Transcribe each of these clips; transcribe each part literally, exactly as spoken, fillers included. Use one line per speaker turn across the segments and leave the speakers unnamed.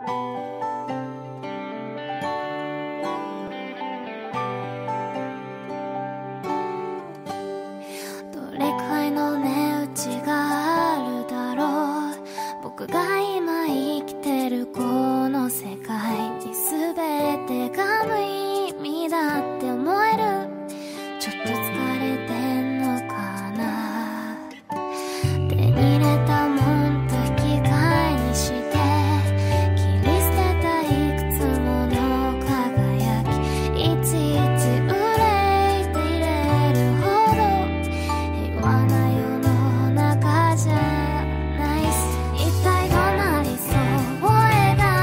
どれくらいの値打ちがあるだろう。僕が今生きてるこの世界に全てが無意味だって思える。ちょっと疲れてんのかな。手に入れたもんと引き換えにして切り捨てたいくつもの輝き、いちいち憂いていれるほど平和な世の中じゃないし、一体どんな理想を描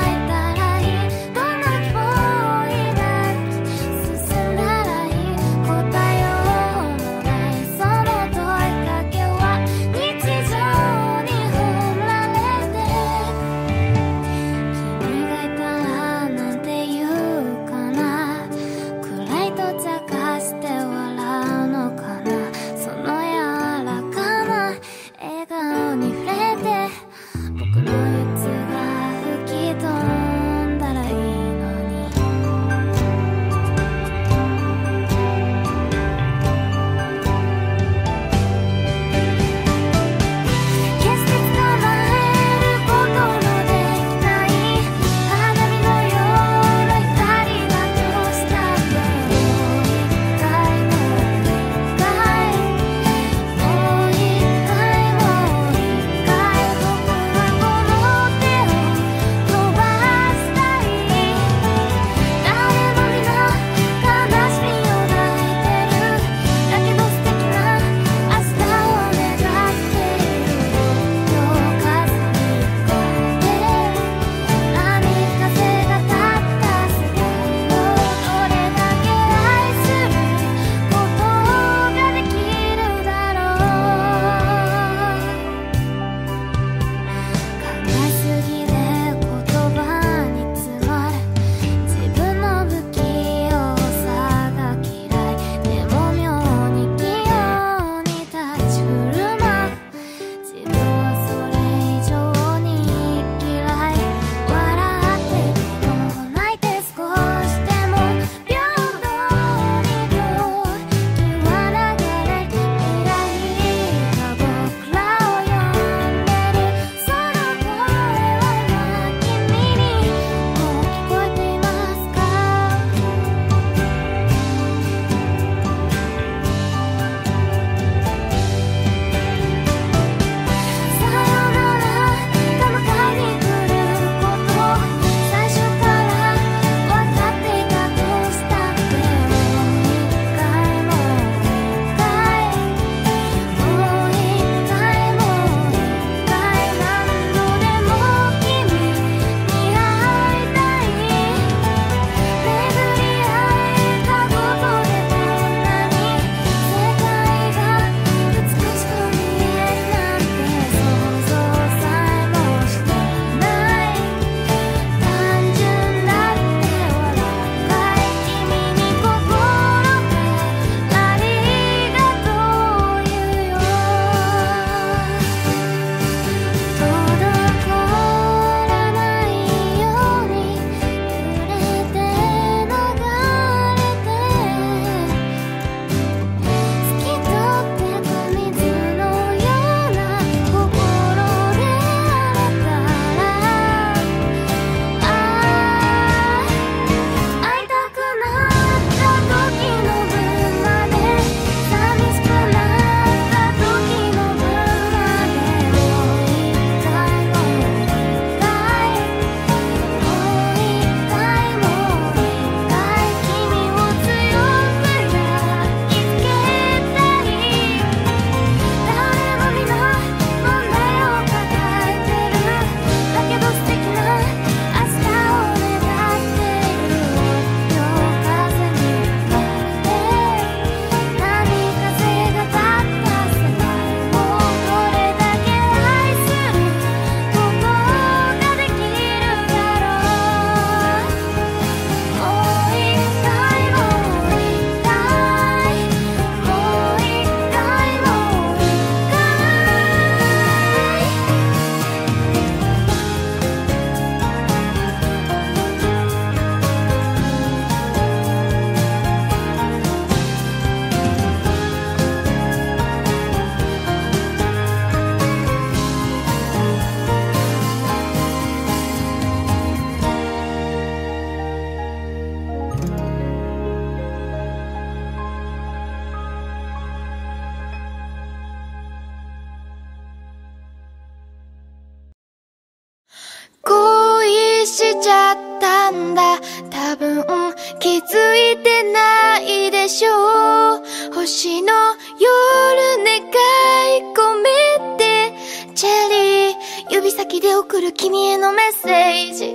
しちゃったんだ。多分気づいてないでしょう。星の夜願い込めてチェリー、指先で送る君へのメッセージ。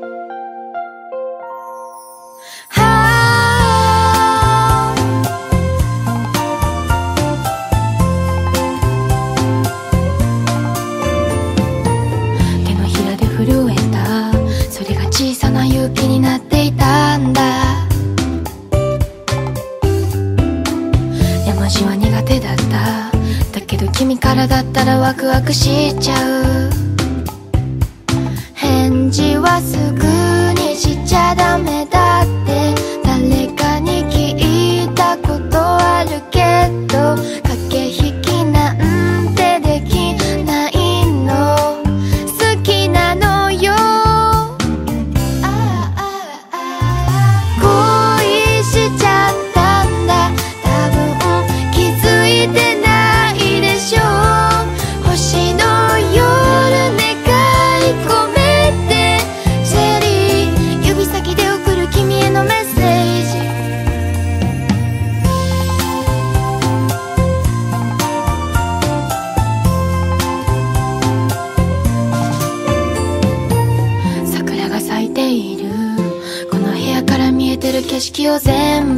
手のひらで震えた、それが小さな勇気になっていたんだ。絵文字は苦手だった。だけど君からだったらワクワクしちゃう。返事はすぐにしちゃダメだって誰かに聞いたことあるけど、駆け引きなんてできないの。好きなのよ。恋しちゃったんだ。多分気づいてないでしょう。星の夜願い込めてチェリー、指先で送る君へのメッセージ。桜が咲いているこの部屋から見えてる景色を全部、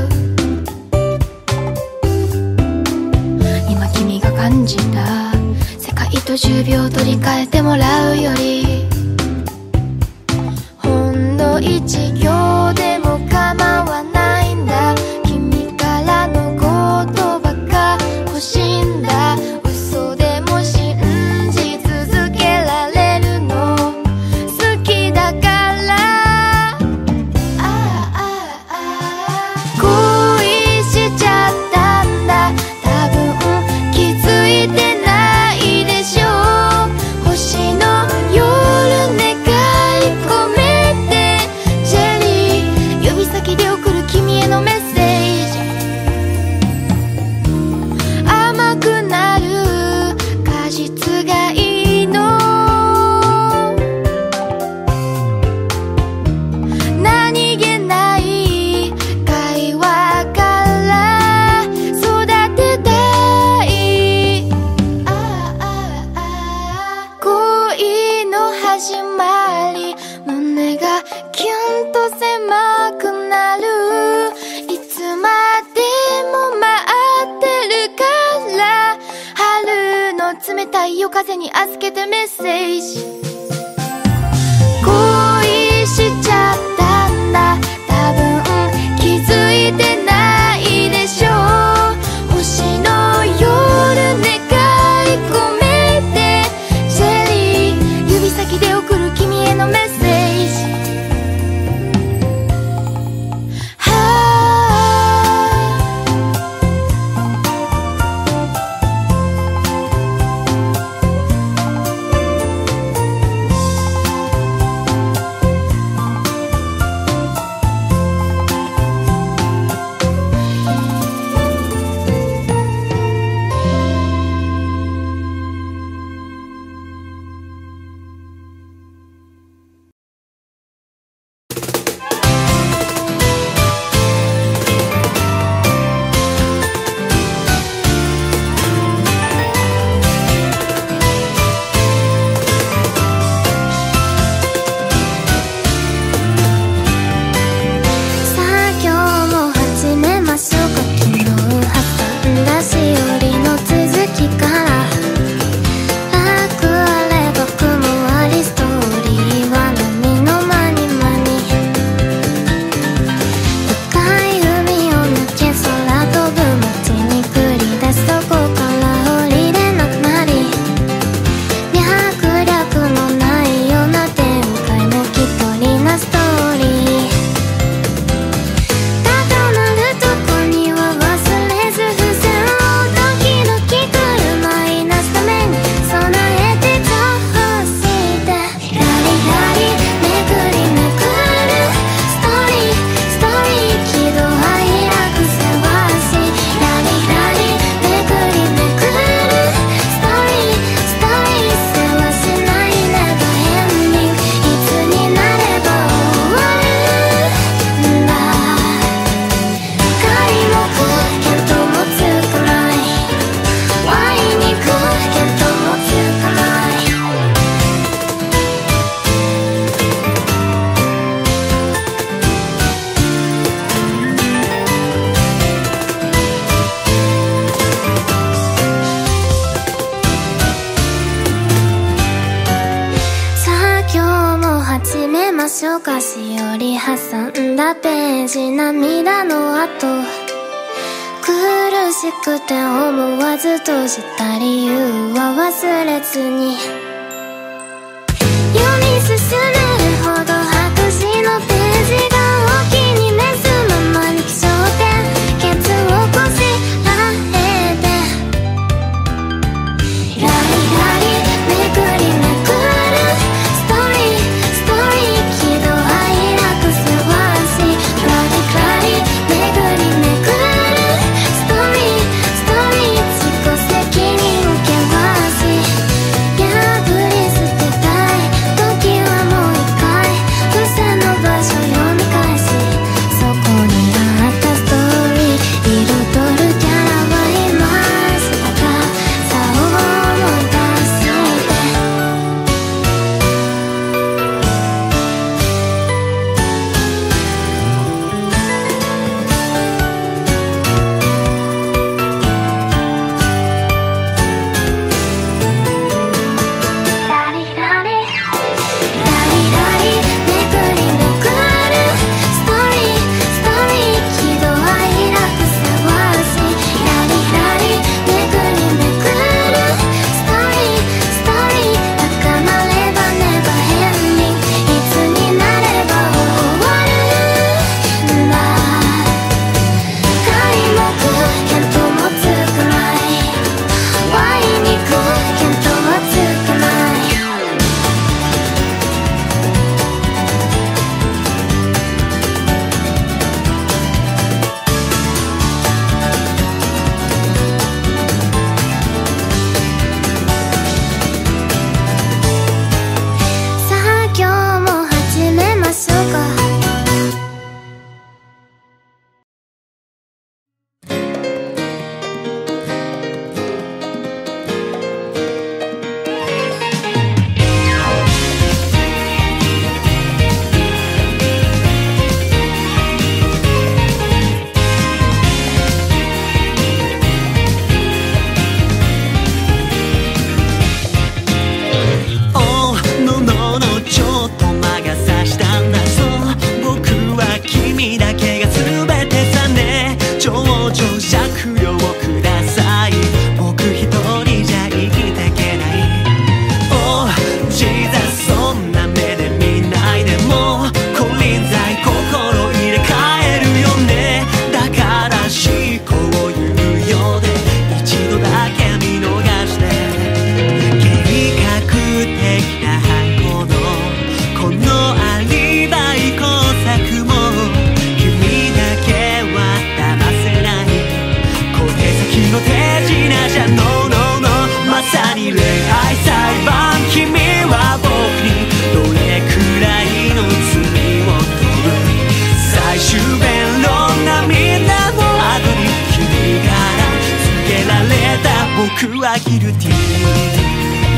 今君が感じた世界とじゅうびょう取り替えてもらうより、ほんの一行でも構わないんだ。君からの言葉が欲しいんだ。嘘でも信じ続けられるの好きだから。恋しちゃったんだ。多分気づいてないでしょう。星の夜願い込めてチェリー、指先で送る君へのメッセージ。甘くなる果実がいいの。何気ない会話から育てたい。恋の始まり、胸がキュンと狭くなる。いつまでも待ってるから、春の冷たい夜風に預けてメッセージ。恋しちゃったんだ。多分気づいてないでしょう。星の夜願い込めてチェリー、指先で送る君へのメッセージ。 始めましょうか。しおり挟んだページ、涙の後苦しくて思わず閉じた理由は忘れずに、読み進めるほど白紙のページがお気に召すままに気象点ケツをこしらえて、ラリラリめくりめくるストーリーストーリー、喜怒哀楽せわしラリラリめくりめくるストーリーストーリー、自己責任険し破り捨てたい時はもう一回付箋の場所読み返し、そこにあったストーリー彩るキャラはいましたか、さあ思い出してラリラリラリラリめくりめくるストーリーストーリー、喜怒哀楽せわしラリラリめくりめくるストーリーストーリー、高まればねばヘンディング、いつになれば終わるんだ、開幕見当もつくないワインに行く見当もつくない、さあ今日も始めましょうか。
おーのののちょっと魔が差したんだぞ、僕は君だけが全てさね、情状酌量をください、僕一人じゃ生きてけない、おージーザスそんな目で見ないで、もう金輪際心入れ替えるよね、だから思考を言うようで一度だけ見逃して計画的な犯行のこのアリバイ工作も君だけは騙せない、小手先の手品じゃ No No No、 まさに恋愛裁判、君は僕にどれくらいの罪を問う、最終弁論涙の後に君から告げられた僕はギルティー、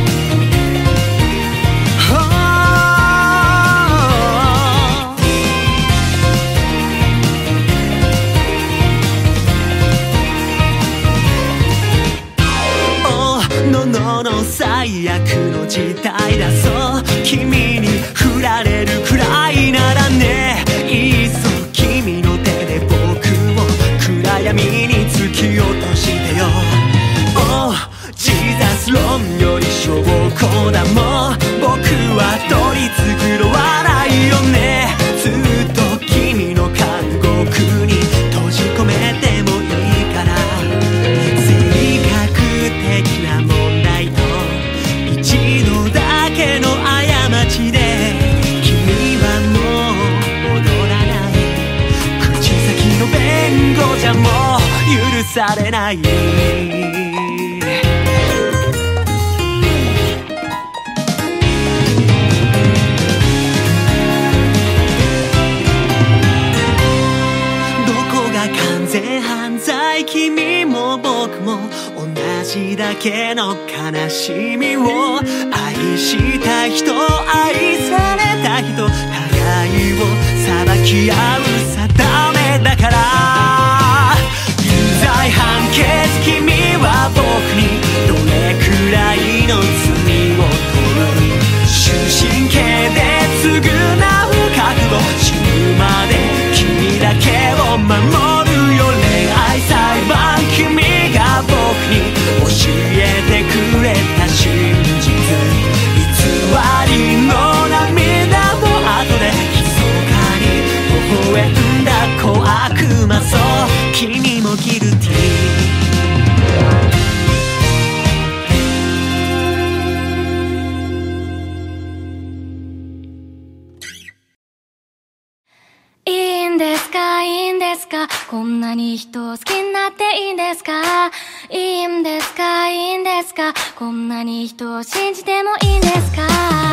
ののの最悪の事態だぞ、君に振られるくらいならね、いっそ君の手で僕を暗闇に突き落としてよ、おジーザス論より証拠だもん、僕は取り繕わないよね、ずっと君の監獄に閉じ込めてもいいから、性格的な問題と一度だけの過ちで君はもう戻らない、口先の弁護じゃもう許されない、どこが完全犯罪、君も僕も同じだけの悲しみを、愛した人愛された人互いを裁き合う定めだから、有罪判決、君は僕にどれくらいの罪を問う、終身刑で償守るよ恋愛裁判、君が僕に教えてくれた真実、偽りの涙も後で密かに微笑んだ小悪魔、そう君もギルティー。
いいんですか、いいんですか、こんなに人を好きになっていいんですか。いいんですか、いいんですか、こんなに人を信じてもいいんですか。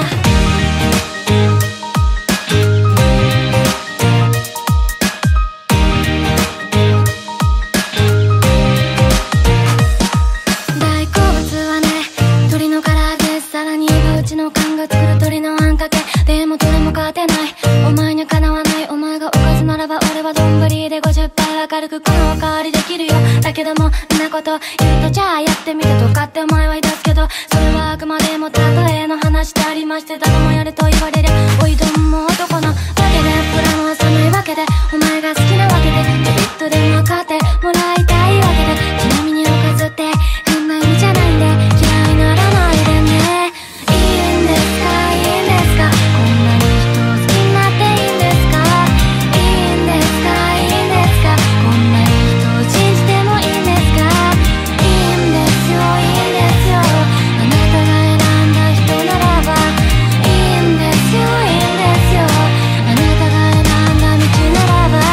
大好物はね、鳥の唐揚げ、さらにはうちの缶が作る鳥のあんかけ。でもどれも勝てない、お前にはかなわない。お前がおかずならば俺は丼で ごじゅっパーセント 明るくこのおかわりできるよ。だけどもんなこと言うと、じゃあやってみてとかってお前は言い出すけど、それはあくまでも例えの話でありまして、誰もやれと言われりゃおいどんも男のわけで、プラも寒いわけで、お前が好きなわけで、ちょびっとでも分かってもらいたいわけで、ちなみにおかずって変な意味じゃないんで嫌いにならないでね。いいんですか、いいんですか、こんなに人を好きになっていいんですか。いいんですか、いいんですか、こんなに人を信じてもいいんですか。いいんですよ、いいんですよ、あなたが選んだ人ならば。いいんですよ、いいんですよ、あなたが選んだ道ならば。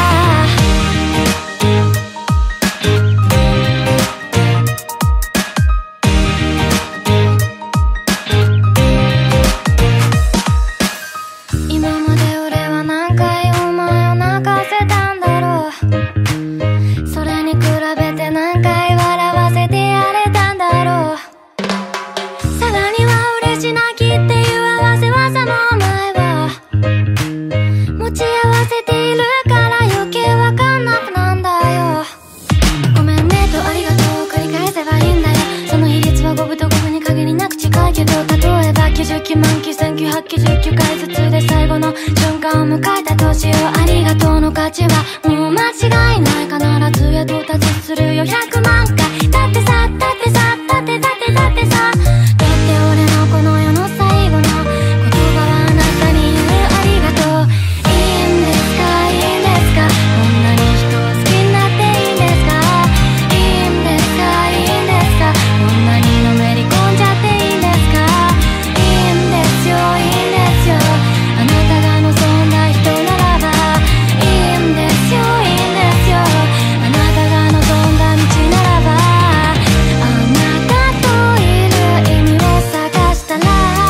今まで俺は何回お前を泣かせたんだろう。それに比べて何回笑わせてやれたんだろう。さらには嬉し泣きっていう合わせ技もお前は持ち合わせているから余計わかんなくなんだよ。ごめんねとありがとうを繰り返せばいいんだよ。その比率は五分と五分に限りなく近いけど、例えばきゅうじゅうきゅうまんきゅうせんきゅうひゃくきゅうじゅうきゅうかいずつで最後の瞬間を迎えた年を、ありがとうの価値はもう間違いない。必ずや到達するよひゃくまんかい。だってさ、だってさ、だってだってだってさ、だって俺のこの世の最後の言葉はあなたに言うありがとう。いいんですか、いいんですか、こんなに人を好きになっていいんですか。いいんですか、いいんですか、こんなにのめり込んじゃっていいんですか。いいんですよ、いいんですよ、あなたが望んだ人ならば。いいんですよ、いいんですよ、あなたが望んだ道ならば。あなたといる意味を探したら、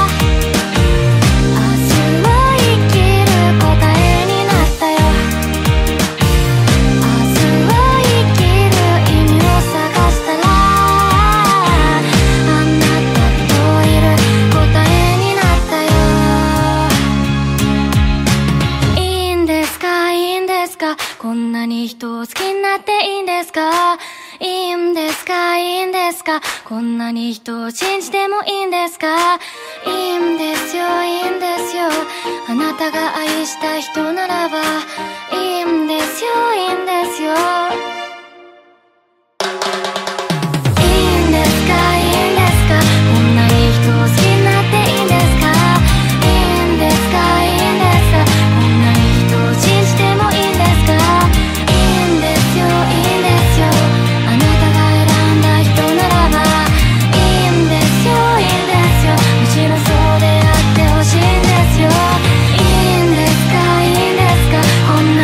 明日を生きる答えになったよ。明日を生きる意味を探したら、あなたといる答えになったよ。いいんですか、いいんですか、こんなに人を好きになっていいんですか。いいんですか、いいんですか、こんなに人を信じてもいいんですか。いいんですよ、いいんですよ、あなたが愛した人ならば。いいんですよ、いいんですよ。いいんですか、いいんですか、こんなに人を好きになっていいんですか。いいんですか、いいんですか、こんなに人を信じてもいいんですか。いいんですよ、いいんですよ、あなたが選んだ人ならば。いいんですよ、いいんですよ、むしろそうであってほしいんですよ。いいんですか、いいんですか、こん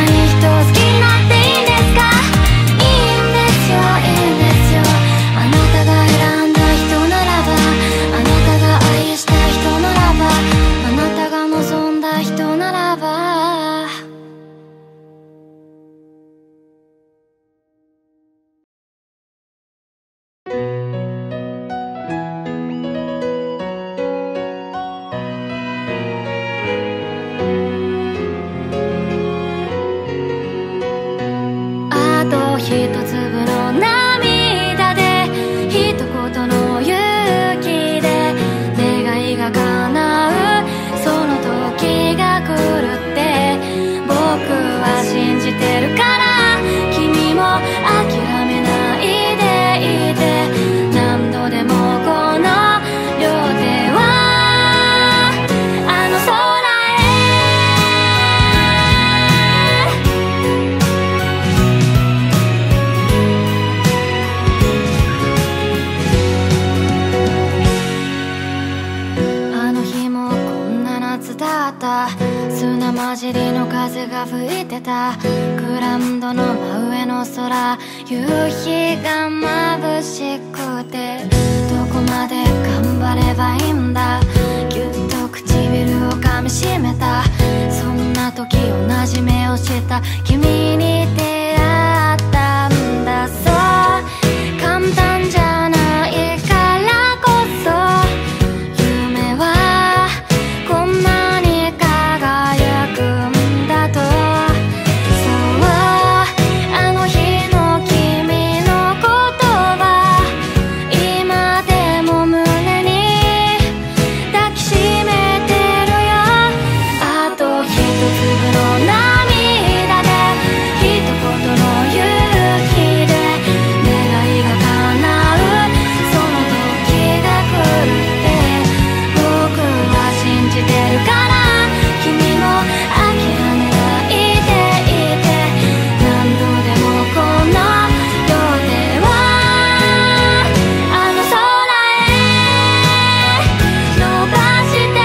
あった砂混じりの風が吹いてたグラウンドの真上の空夕日が眩しくてどこまで頑張ればいいんだぎゅっと唇を噛みしめたそんな時同じ目をした君に出会ったんだそう簡単じゃないからこそ夢はこんなに輝くんだとそうあの日の君の言葉今でも胸に抱きしめてるよあと一粒の涙で一言の勇気で願いが叶うその時が来るって僕は信じてるから君も諦めないでいて何度でもこの両手はあの空へ伸ばして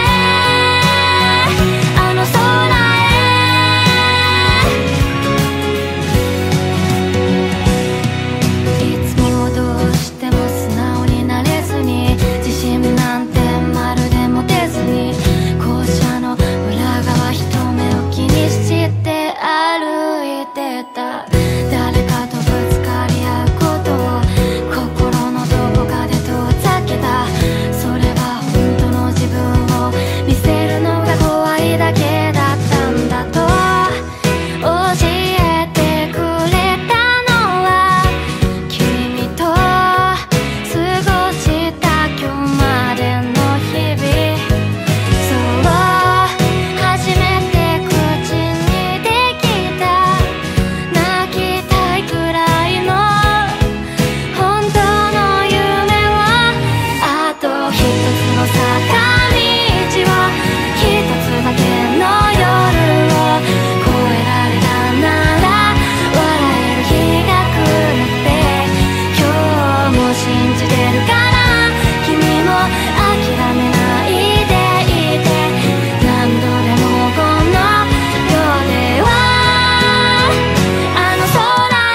あの空へいつもどうしても素直になれずに自信なんてまるで持てずに校舎の裏側人目を気にして歩いてた誰かとぶつかり合うことを心のどこかで遠ざけたそれは本当の自分を見せるのが怖いだけだったんだと教えてくれたのは君と過ごした今日までの日々そう初めて口にできた泣きたいくらいの本当の夢をあと一つの坂道を一つだけの夜を越えられたなら笑える日が来るって今日も信じてるから君も諦めないでいて何度でもこの両手はあの空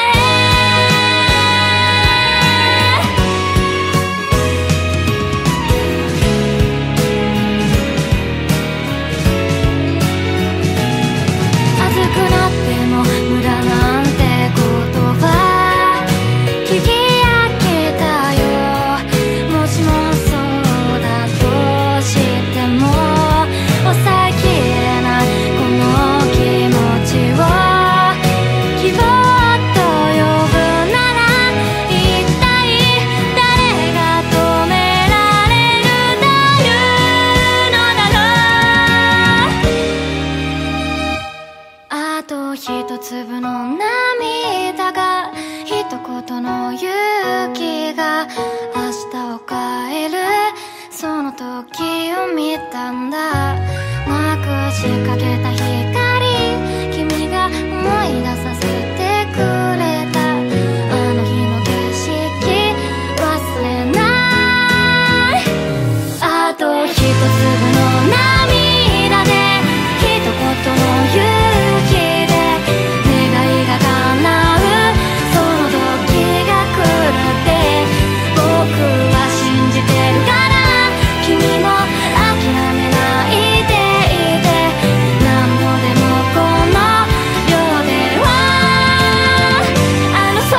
熱くなっても無駄なんて言葉聞き飽きたよもしもそうだとしても抑えきれないこの気持ちを希望と呼ぶなら一体誰が止められるというのだろうあと一粒の涙が一言の勇気が明日を変えるその時を見たんだなくしかけた光君が思い出させてくれたあの日の景色忘れないあと一粒の涙で一言の勇気で願いが叶うその時が来るって僕は信じてるから君も諦めないでいて何度でもこの両手はあの空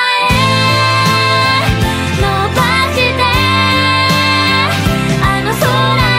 へ伸ばしてあの空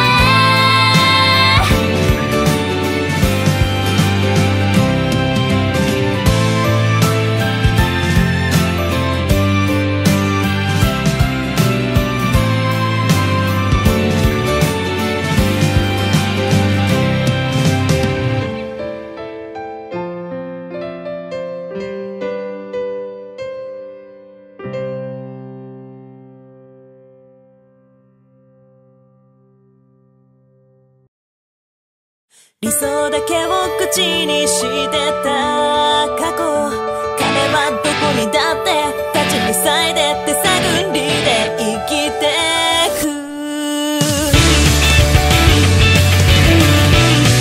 理想だけを口にしてた過去彼はどこにだって立ちふさいでって探りで生きてく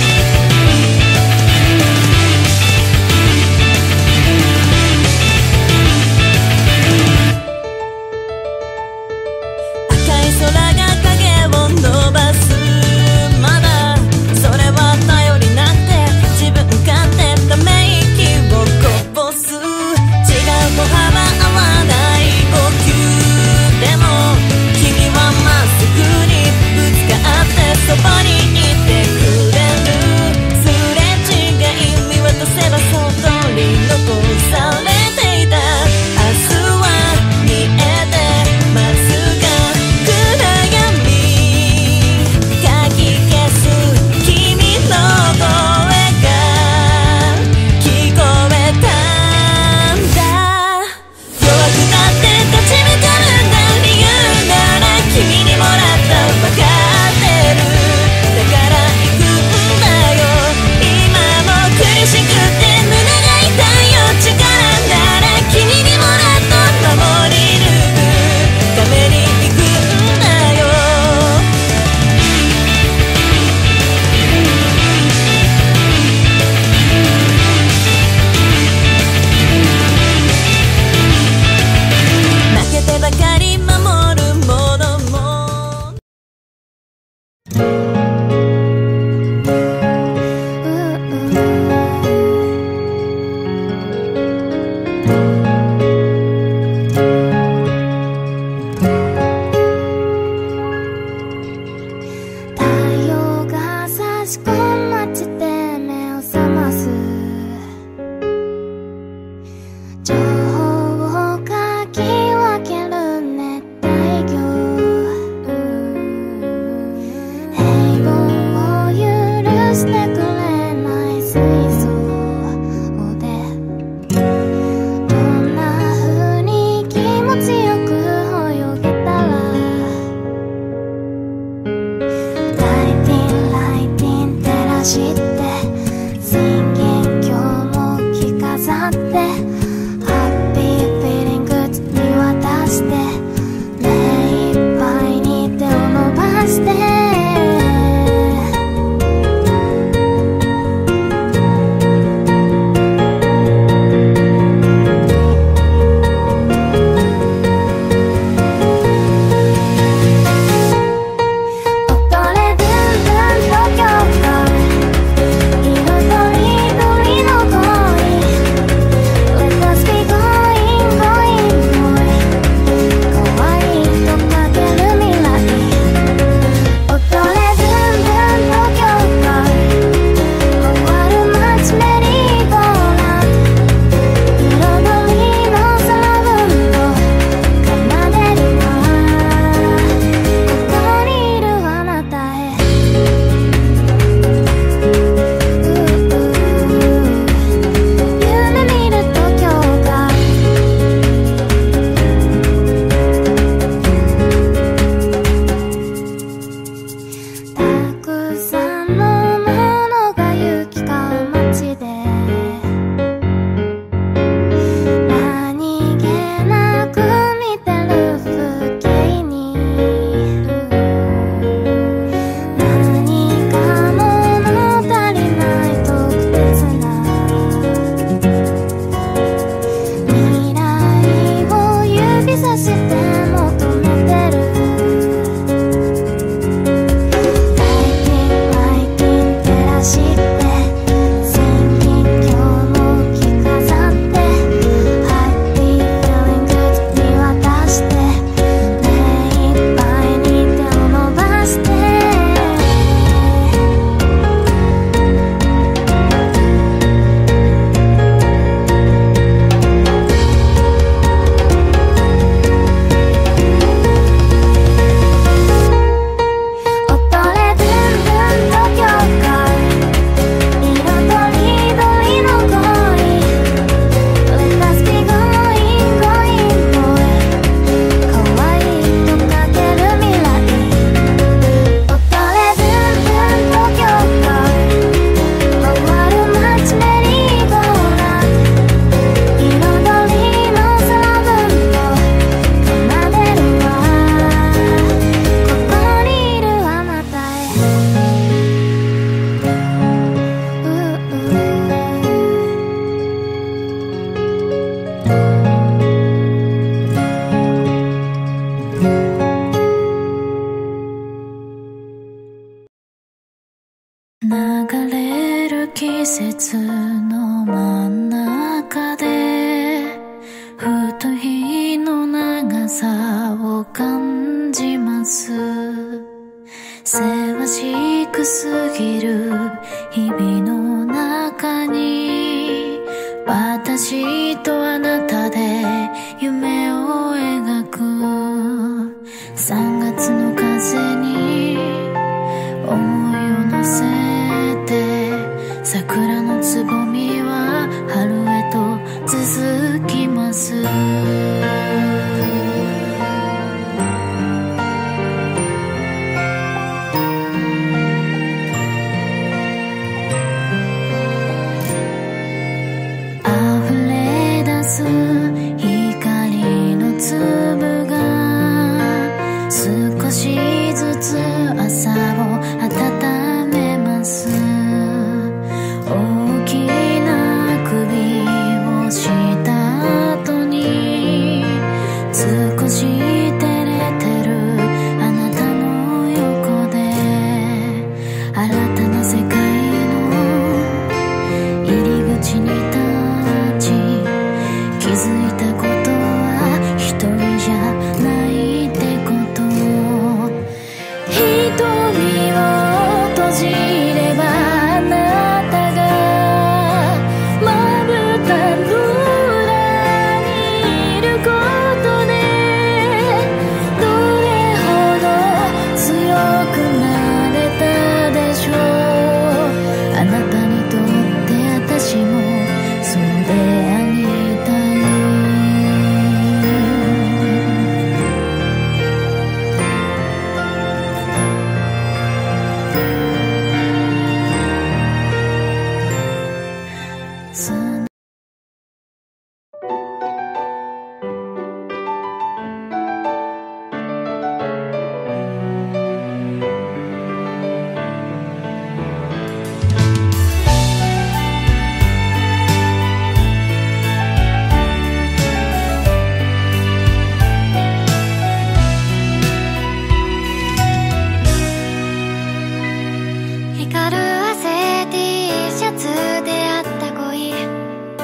る季節の真ん中でふと日の長さを感じます。せわしくすぎる日々の中に私とあなたで夢を描く。三月の風に思いを乗せて桜のつぼみは春へと続きます。溢れ出す光の粒が少しずつ朝を温めます。大きな首をした後に少し照れてるあなたの横で新たな世界の入り口に立ち気づいたことは一人じゃないってこと。瞳を閉じればあなたがまぶたの裏にいることでどれほど強くなれたでしょう。あなたにとって私もそうでありたい。光る汗 T シャツであった恋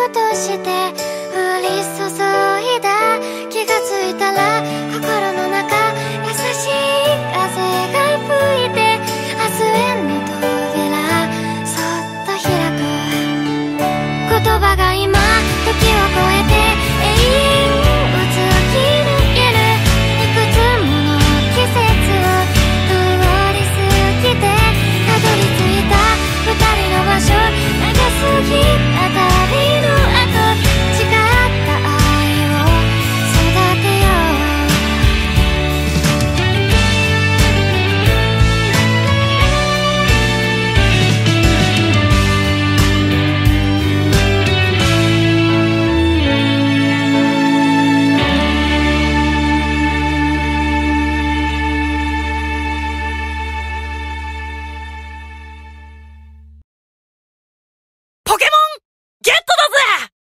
として降り注いだ。気がついたら心の中優しい風が吹いて明日への扉そっと開く。言葉が今時を超えて永遠を突き抜ける。いくつもの季節を通り過ぎてたどり着いた二人の場所。長すぎた旅の後誓った愛を育てよう。
ポケモンゲットだぜ。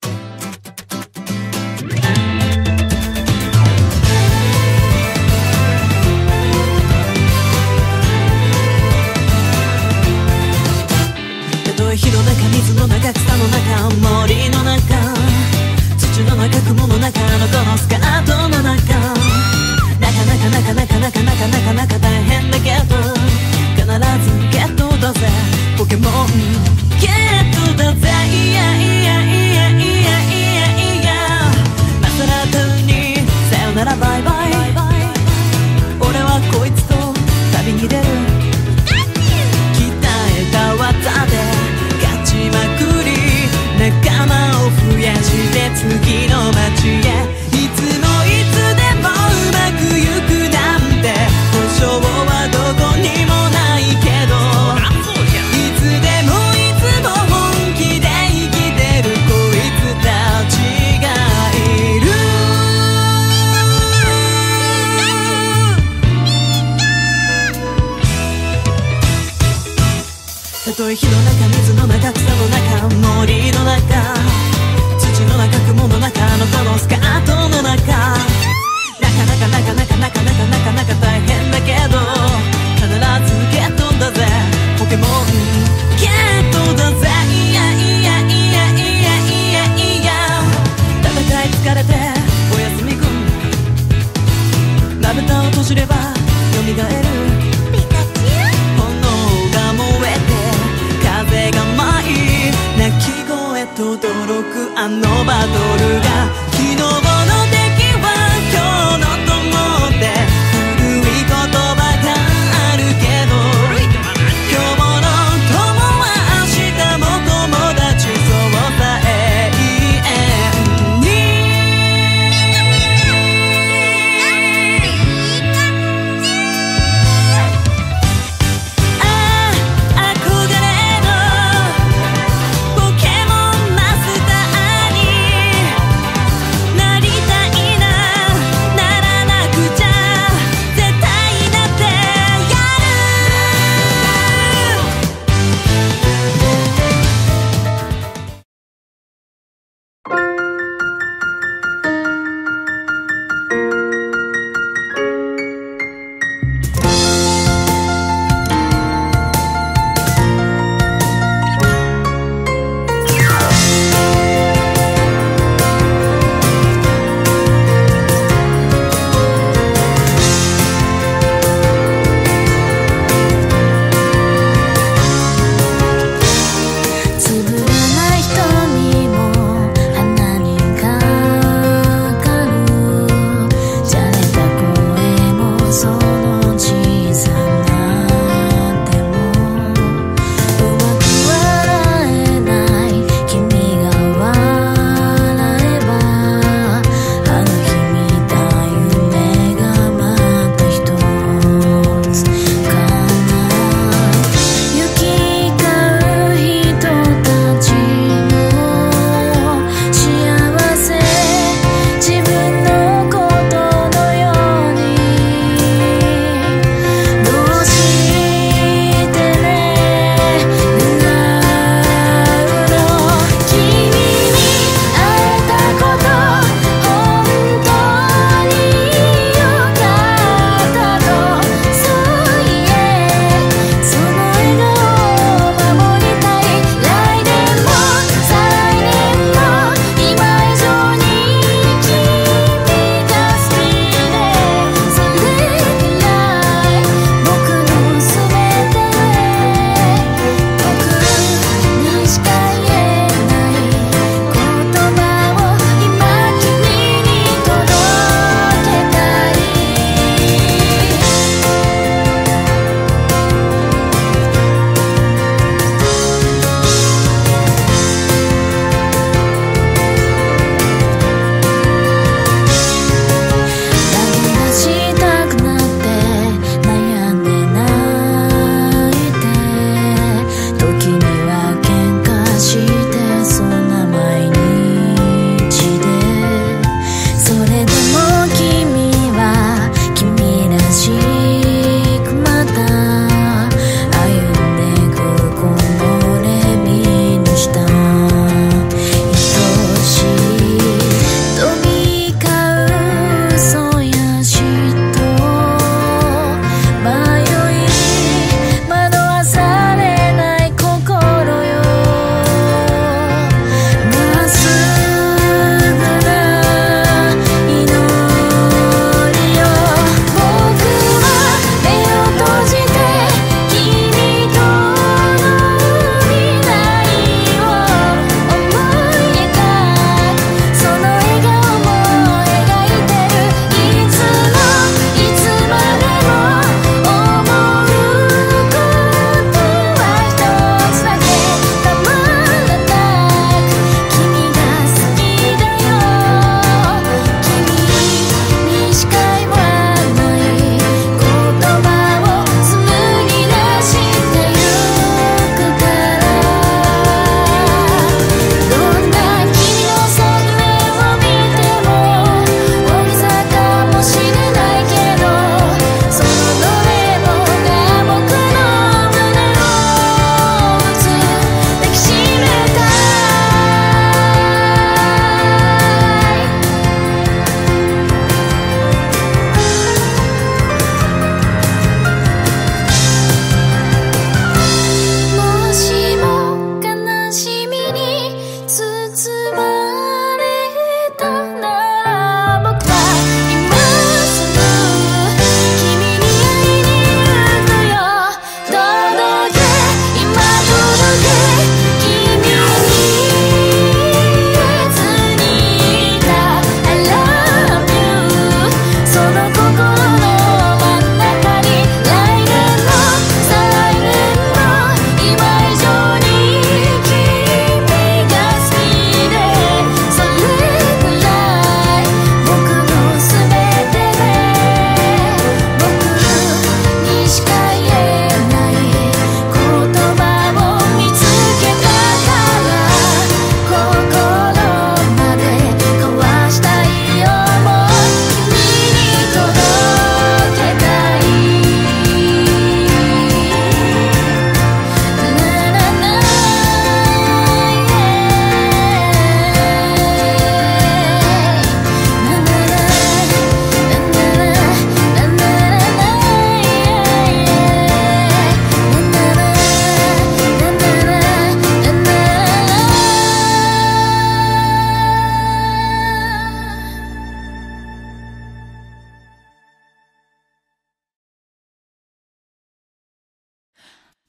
たとえ火の中水の中草の中森の中土の中雲の中のこのスカートの中なかなかなかなかなかなかなかなか大変だけど必ずゲットだぜ。ポケモンゲットだぜ。いやいやいやいやいやいやマサラタウンにさよならバイバイ。俺はこいつと旅に出る。鍛えた技で勝ちまくり仲間を増やして次の街へ。いつもいつでもうまくいくなんて保証はどこにもないけどいつでもいつも本気で生きてるこいつたちがいる。たとえ火の中水の中草の中森の中土の中雲の中のこのスカートの中なかなかなかなかなかなかなかなか大変だけど必ずゲットだぜ。ポケモンゲットだぜ。いやいやいやいやいやいや戦い疲れておやすみくんまぶたを閉じれば蘇る。ピカチュウ炎が燃えて風が舞い鳴き声とどろくあのバトルが昨日の敵は今日の友って古い言葉があるけど今日もの友は明日も友達そうさ永遠に。ああ憧れのポケモンマスターになり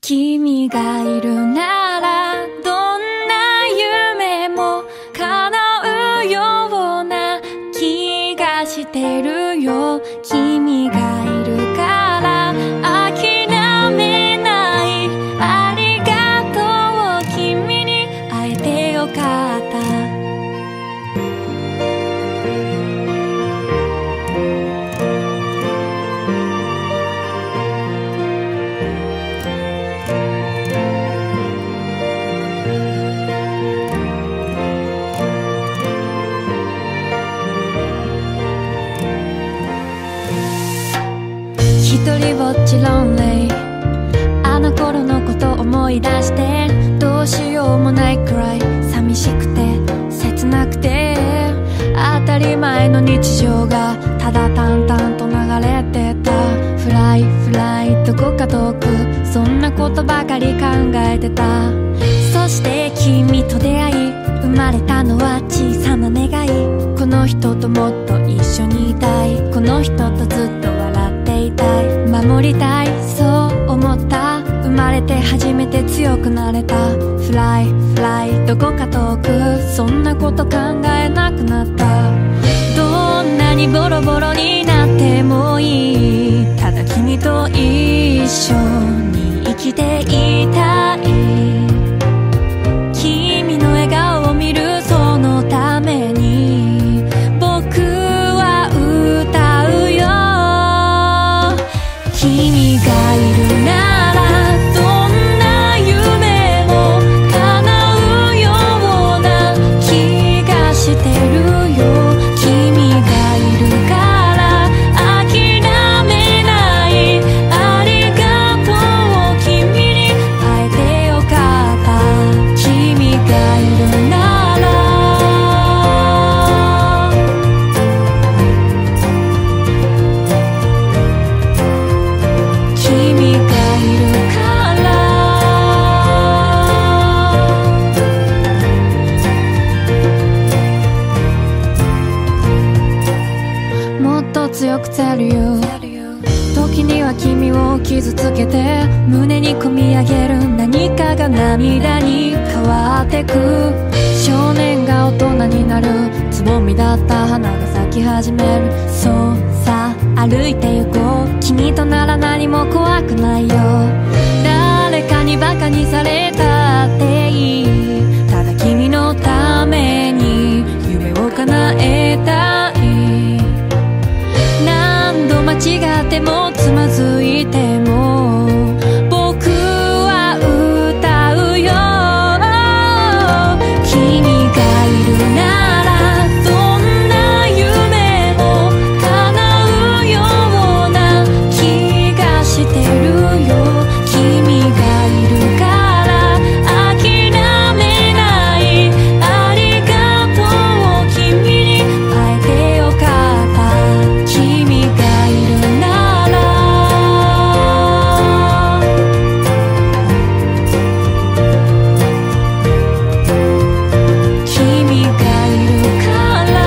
君がいるならどんな夢も叶うような気がしてるよ。君がいるから諦めない。ありがとう、君に会えてよかった。一人ぼっちロンリー、あの頃のこと思い出してどうしようもないくらい寂しくて切なくて、当たり前の日常がただ淡々と流れてた。フライフライどこか遠く、そんなことばかり考えてた。そして君と出会い生まれたのは小さな願い。この人ともっと一緒にいたい。この人とずっと笑っていたい。守りたい、そう思った。生まれて初めて強くなれた。フライフライどこか遠く、そんなこと考えなくなった。どんなにボロボロになってもいい。ただ君と一緒に生きていたい。君の笑顔を見るそのために僕は歌うよ。君がいるならどんな夢も叶うような気がしてるよ。君がいるから諦めない。ありがとう、君に会えてよかった。君がいるなら君がいるからもっと強くtell you。時には君を傷つけて胸に込み上げる何かが涙に変わってく。少年が大人になる、つぼみだった花が咲き始める。そうさ歩いて行こう、君となら何も怖くないよ。誰かにバカにされたっていい。ただ君のために夢を叶えたい。何度間違ってもつまずいても僕は歌うよ。君がいるならどんな夢も叶うような気がしてるよ。君がいるから諦めない。ありがとう、君に会えてよかった。君がいるなら君がいるから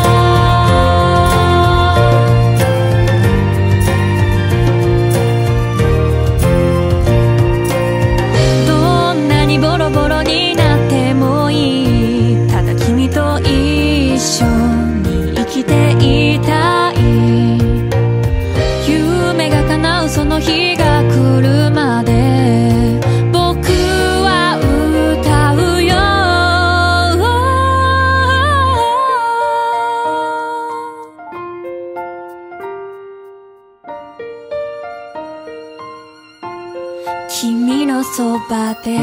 どんなにボロボロになってもいい。ただ君と一緒に生きていたい。夢が叶うその日が来るまで僕は歌うよ。君のそばで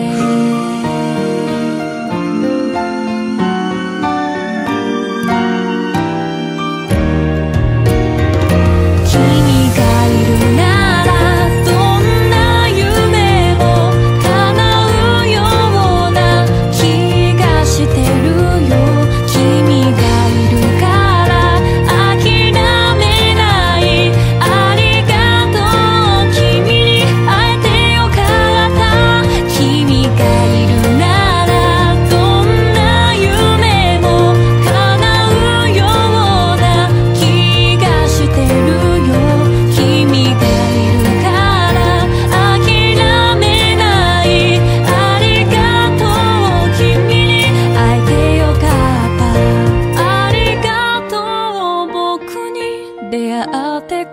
君がいるならどんな夢も叶うような気がしてるよ。君がいるから諦めない。ありがとう、君に会えてよかった。君がいる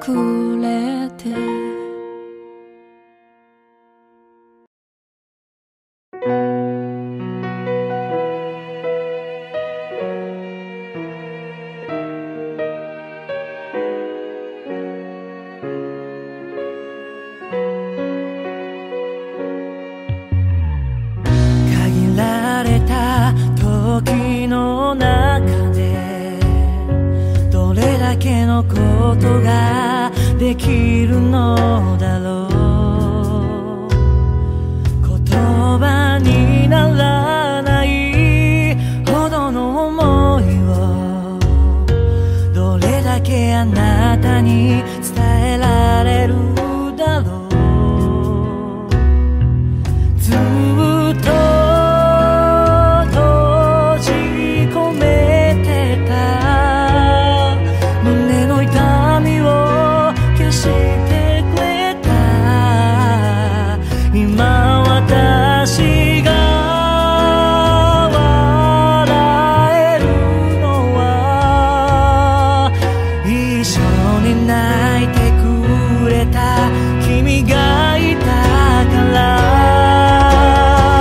くれて
限られた時の中でどれだけのことができるのだろう。言葉にならないほどの想いをどれだけあなたに伝えられるだろう。ずっと閉じ込めてた胸の痛みを消してくれた。今私が笑えるのは一緒に泣いてくれた君がいたから。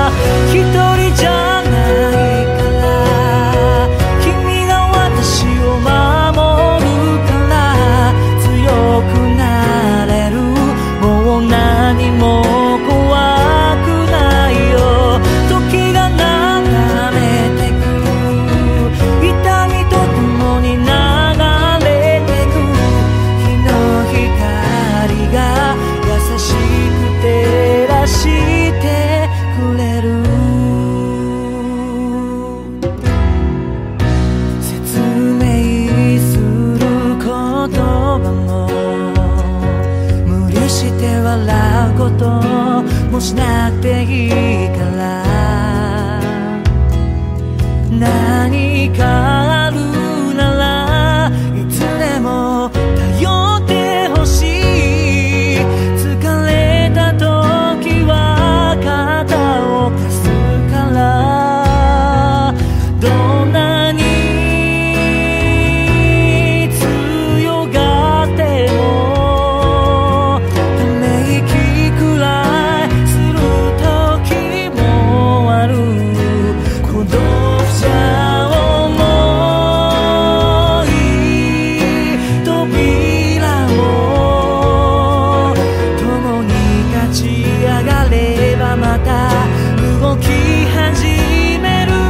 一人じゃないから君が私を守るから強くなれる。もう何も怖くないよ。時が眺めてく痛みとともに流れてく日の光が優しく照らしてくれる。説明する言葉も無理して笑うこともしなくていいから。何かあるならいつでも頼ってほしい。疲れた時は肩を貸すから。どんなに強がってもため息くらいする時もある。孤独じゃ重い扉も共に立ち上がればまた動き始める。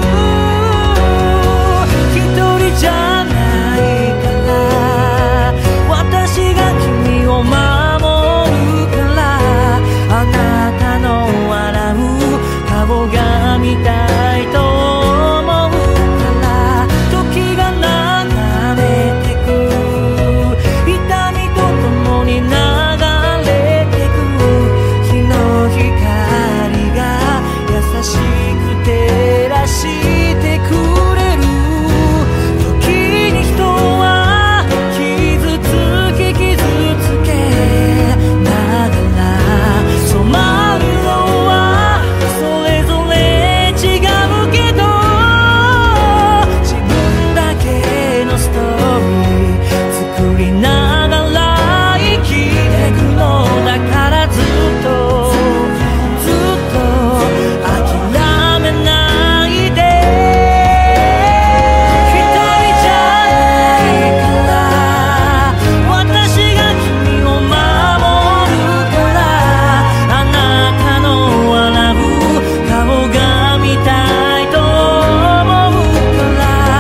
一人じゃないから私が君を守るから。あなたの笑う顔が見たいと思うから。時が眺めてく痛みとともに流れてく日の光が優しく照らしてくれる。時に人は傷つき傷つけながら染まるのはそれぞれ違うけど自分だけのストーリー作りながら生きてくのだから。ずっとずっと諦めないで。一人じゃないから私が君を守るから。あなたの笑う顔が見たいと思うから。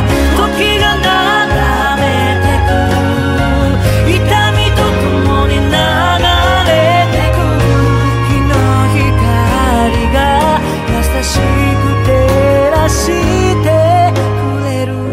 時が眺めてく痛みとともに流れてく日の光が優しく照らしてくれる。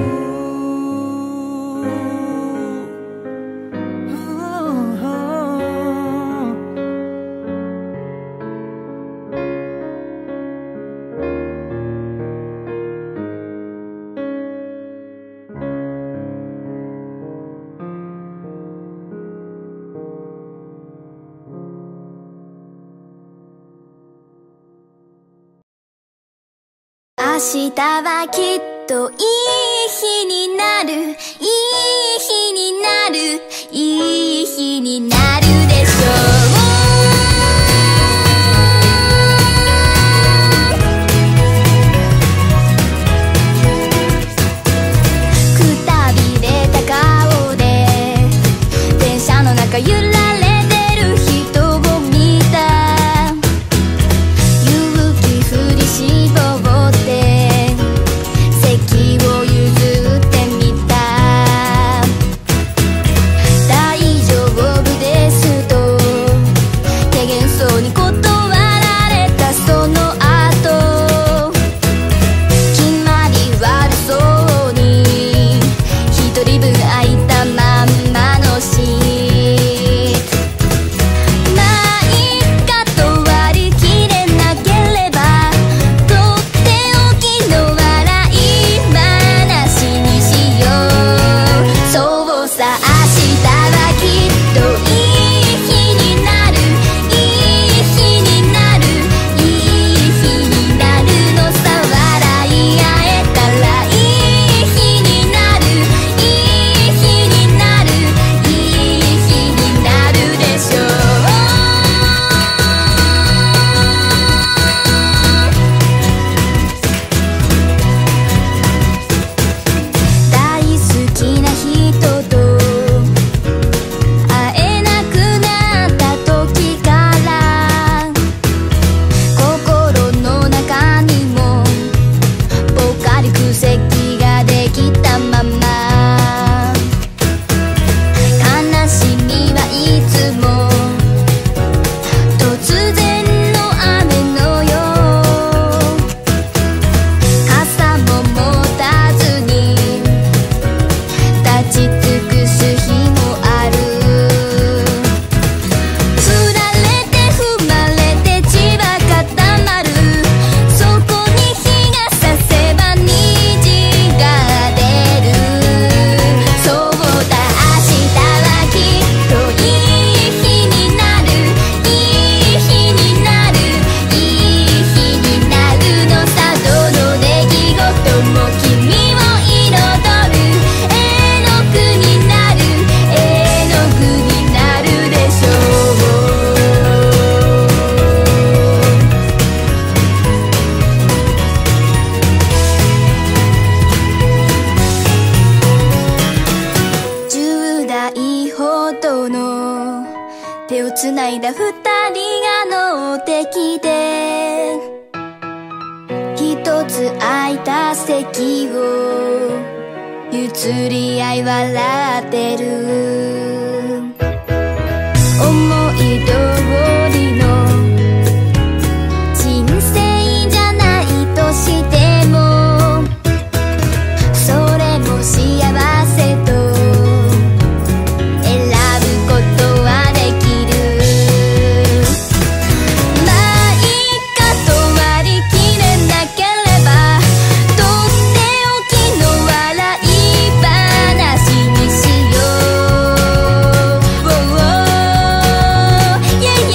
明日はきっといい日になる、いい日になる、いい日に手をつないだ二人が乗ってきて、一つ空いた席を譲り合い笑ってる。思い通りの人生じゃないとしても、それも幸せと選ぶことはできる。まあいいかと割り切れなければ、とっておきの笑い話にしよう。Yeah,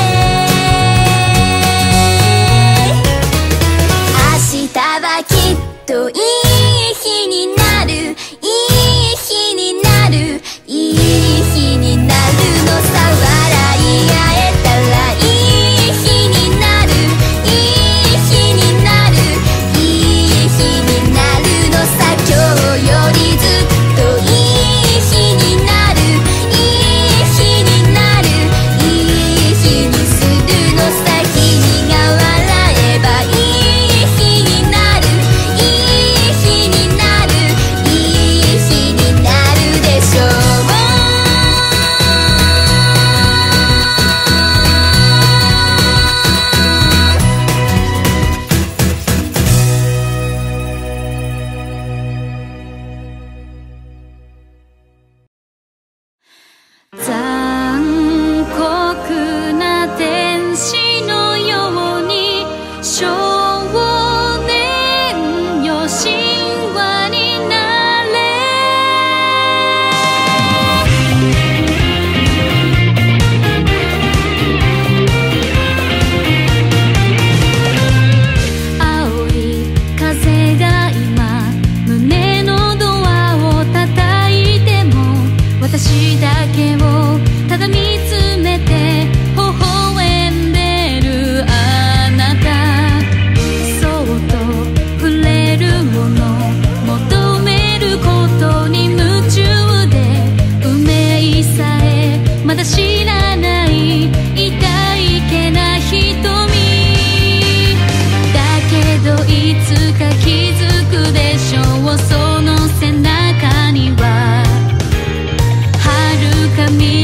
yeah. 明日はきっといい日になる、いい日になる、いい日になるのさ。笑い合えたらいい日になる、いい日になる、いい日になるのさ。今日よりずっといい日になる、いい日になる、いい日にするのさ。君が笑えばいい日になる、いい日になる、いい日になるでしょう。残酷な天使のように少年よ神話になれ。青い風が今胸のドアを叩いても、私だけをただ見つめて微笑んでるあなた。そっと触れるもの求めることに夢中で、運命さえまだ知らない痛いけな瞳だけど、いつか気づくでしょう。その背中には遥か未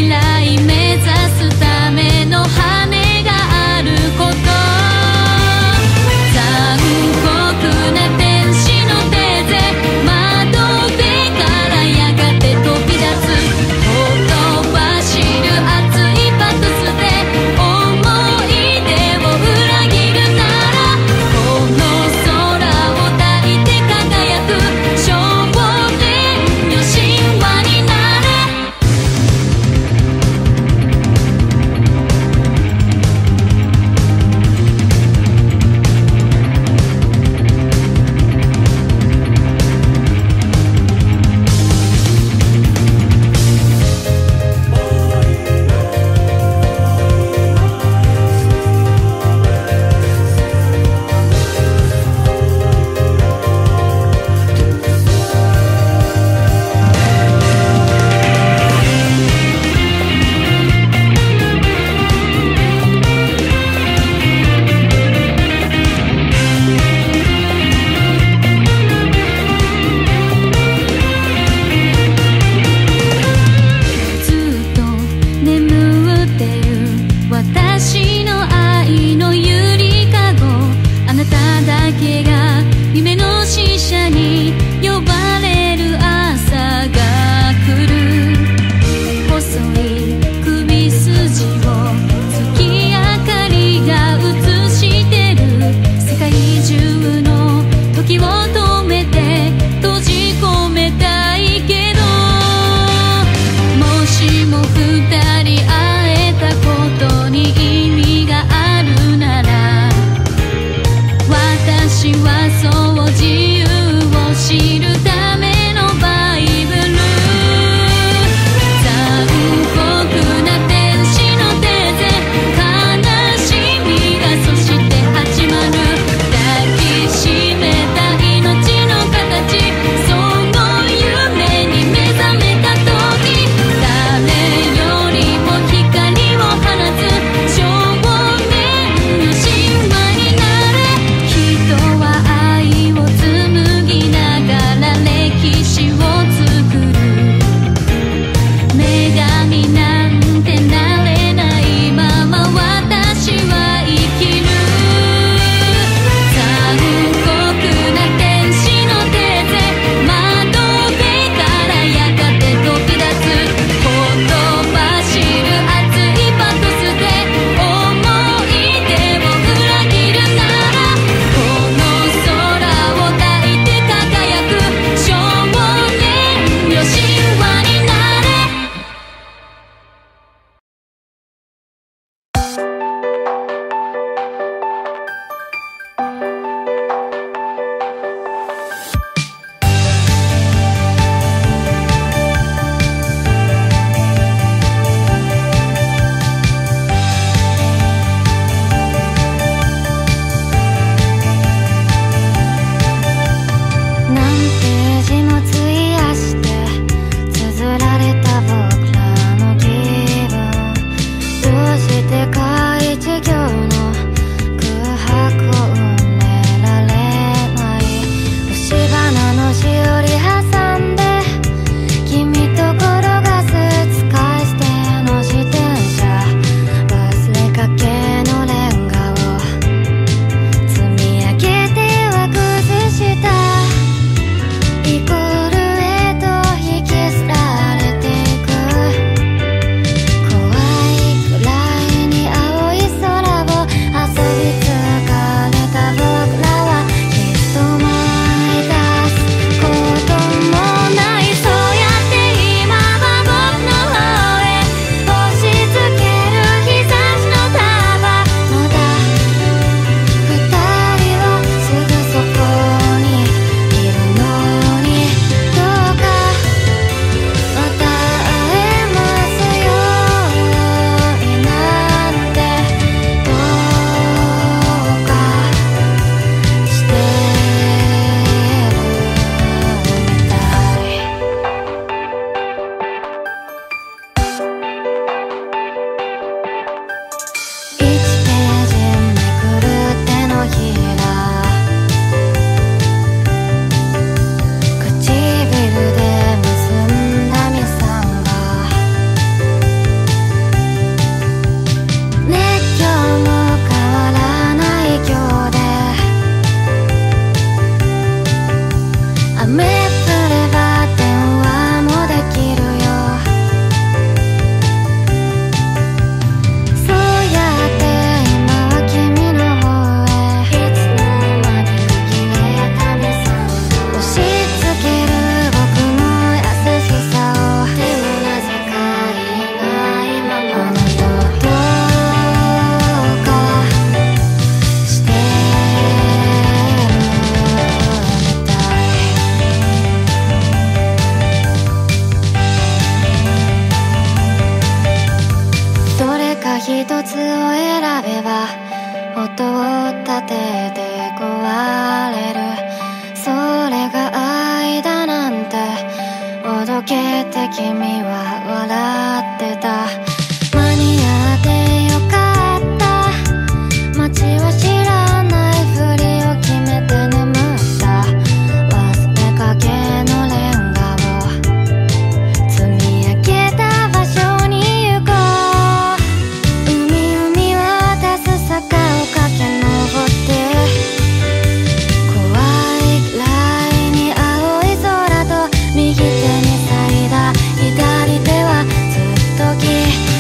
右手に咲いた左手はずっと君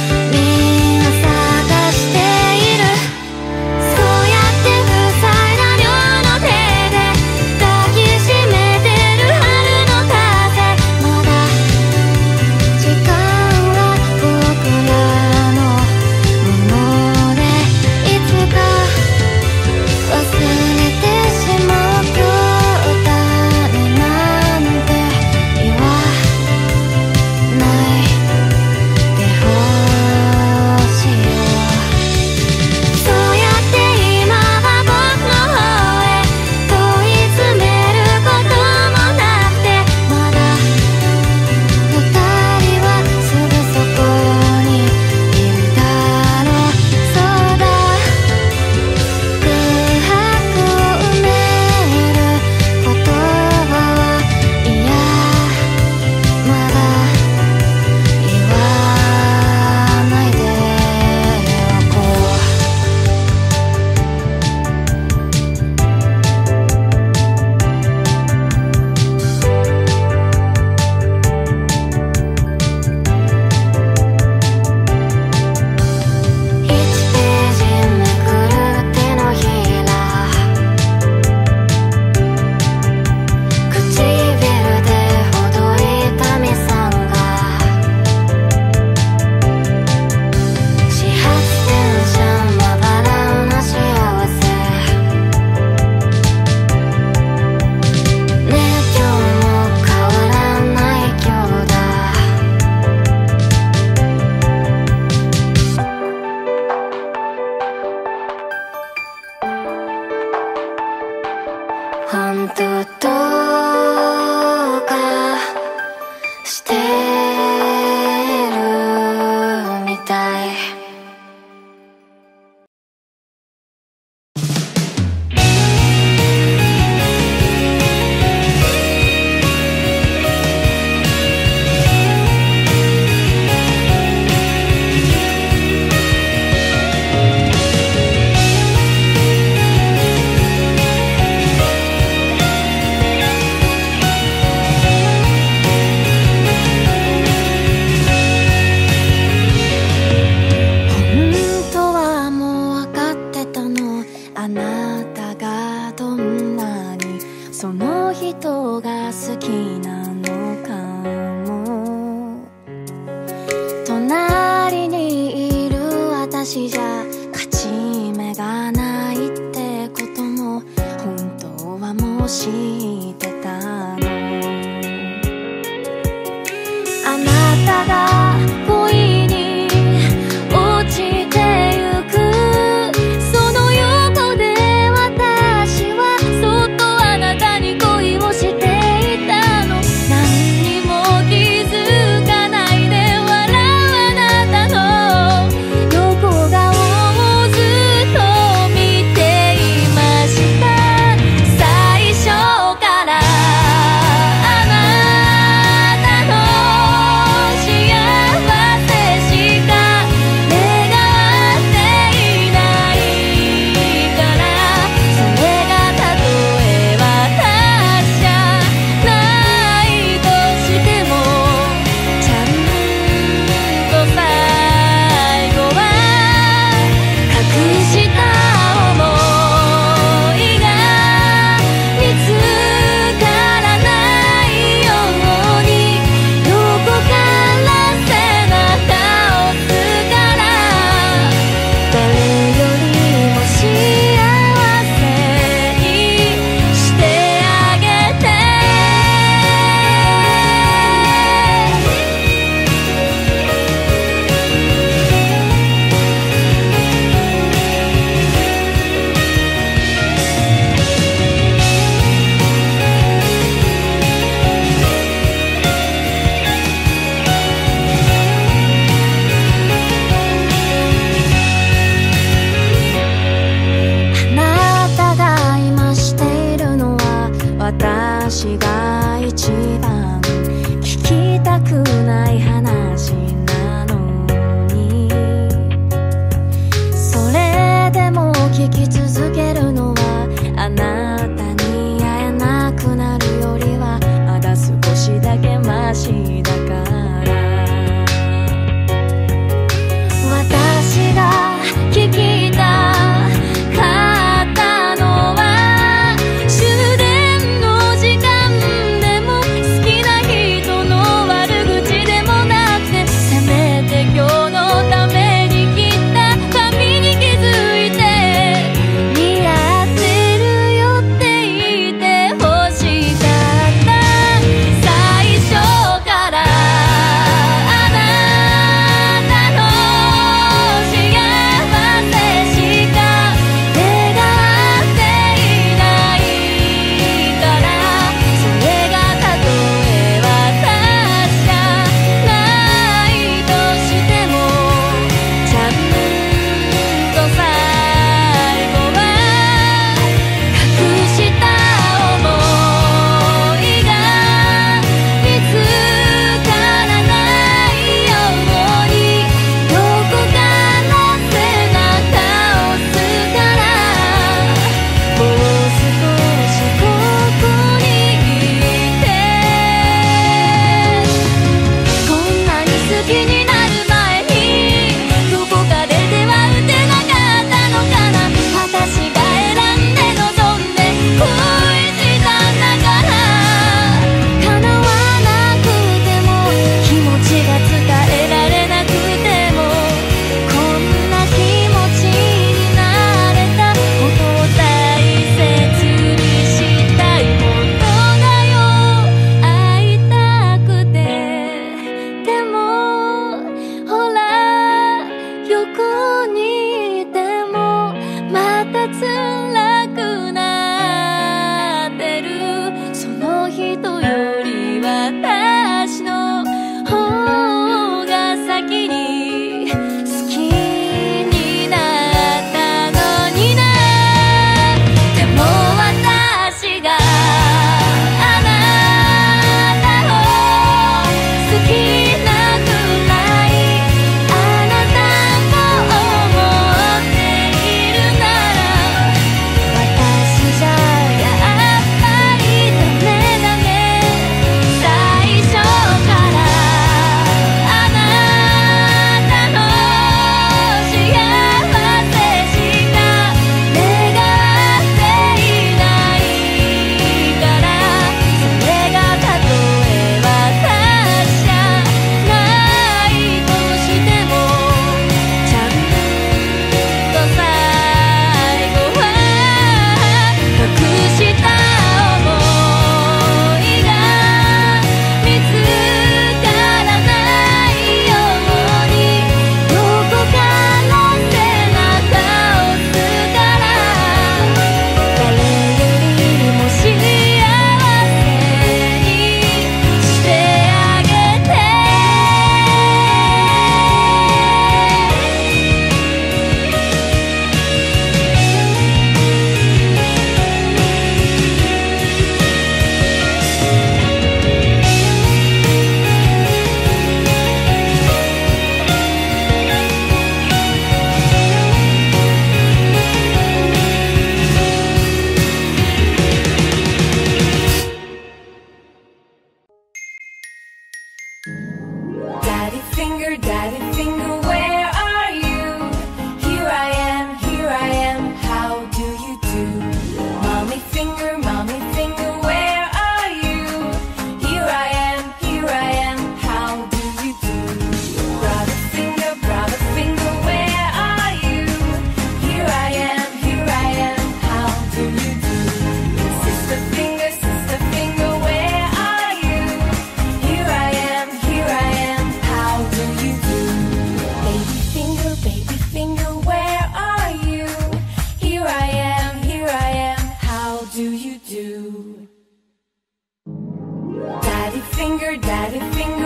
finger, daddy finger, where are you? Here I am, here I am, how do you do? Mommy finger, mommy finger, where are you? Here I am, here I am, how do you do? Brother finger, brother finger, where are you? Here I am, here I am, how do you do? Sister finger, sister finger, where are you? Here I am, here I am, how do you do? Baby finger, baby finger, where are you? Here I am, here I am, how do you do? Daddy finger, daddy finger,